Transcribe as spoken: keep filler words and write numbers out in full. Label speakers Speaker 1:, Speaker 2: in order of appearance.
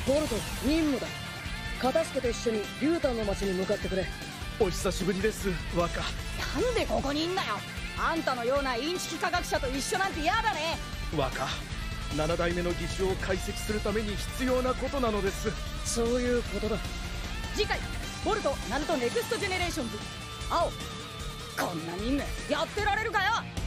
Speaker 1: ボルト、任務だ。片付けと一緒にリュータンの町に向かってくれ。
Speaker 2: お久しぶりです、若。
Speaker 3: なんでここにいんだよ。あんたのようなインチキ科学者と一緒なんて嫌だね。
Speaker 2: 若、七代目の義手を解析するために必要なことなのです。
Speaker 1: そういうことだ。
Speaker 3: 次回ボルトナルトネクストジェネレーションズ。青、こんな任務やってられるかよ。